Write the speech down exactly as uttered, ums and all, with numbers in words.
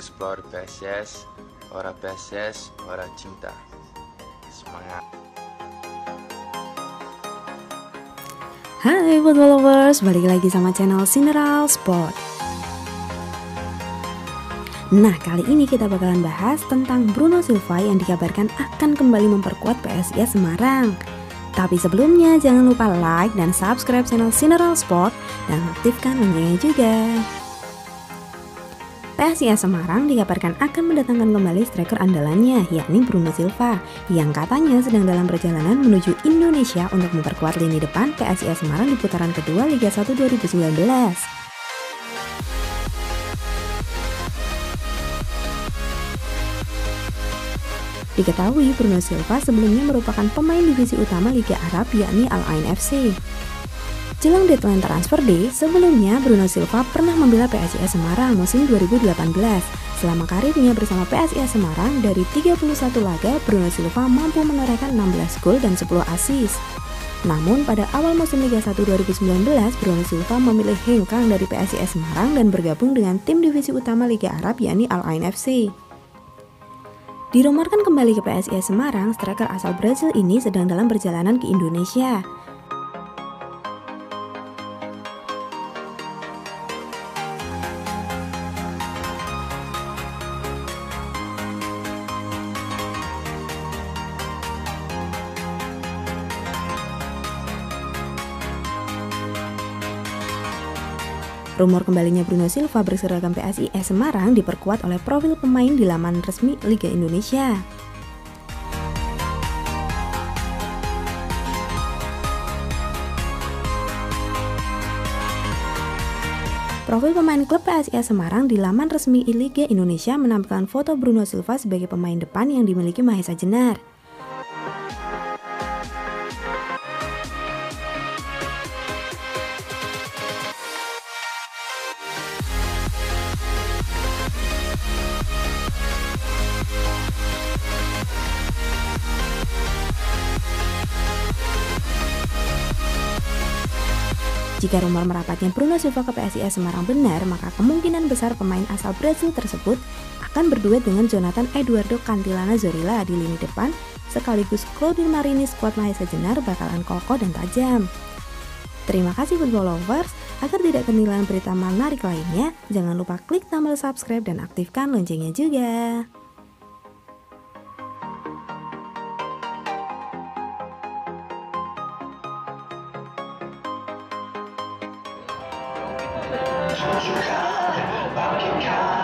explore P S I S, ora P S I S, ora cinta. Semangat. Hai football lovers, balik lagi sama channel Sineral Sport. Nah, kali ini kita bakalan bahas tentang Bruno Silva yang dikabarkan akan kembali memperkuat P S I S Semarang. Tapi sebelumnya jangan lupa like dan subscribe channel Sineral Sport dan aktifkan loncengnya juga. P S I S Semarang dikabarkan akan mendatangkan kembali striker andalannya, yakni Bruno Silva, yang katanya sedang dalam perjalanan menuju Indonesia untuk memperkuat lini depan P S I S Semarang di putaran kedua Liga satu dua ribu sembilan belas. Diketahui Bruno Silva sebelumnya merupakan pemain divisi utama Liga Arab, yakni Al Ain F C. Jelang deadline transfer day, sebelumnya Bruno Silva pernah membela P S I S Semarang musim dua ribu delapan belas. Selama karirnya bersama P S I S Semarang, dari tiga puluh satu laga, Bruno Silva mampu menorehkan enam belas gol dan sepuluh assist. Namun pada awal musim Liga satu dua ribu sembilan belas, Bruno Silva memilih hengkang dari P S I S Semarang dan bergabung dengan tim divisi utama Liga Arab, yakni Al Ain F C. Dirumorkan kembali ke P S I S Semarang, striker asal Brazil ini sedang dalam perjalanan ke Indonesia. Rumor kembalinya Bruno Silva berseragam P S I S Semarang diperkuat oleh profil pemain di laman resmi Liga Indonesia. Profil pemain klub P S I S Semarang di laman resmi Liga Indonesia menampilkan foto Bruno Silva sebagai pemain depan yang dimiliki Mahesa Jenar. Jika rumor merapatnya Bruno Silva ke P S I S Semarang benar, maka kemungkinan besar pemain asal Brasil tersebut akan berduet dengan Jonathan Eduardo Cantilana Zorrilla di lini depan, sekaligus Claudio Marini skuad Mahesa Jenar bakalan kokoh dan tajam. Terima kasih football lovers, agar tidak ketinggalan berita menarik lainnya, jangan lupa klik tombol subscribe dan aktifkan loncengnya juga. Bye.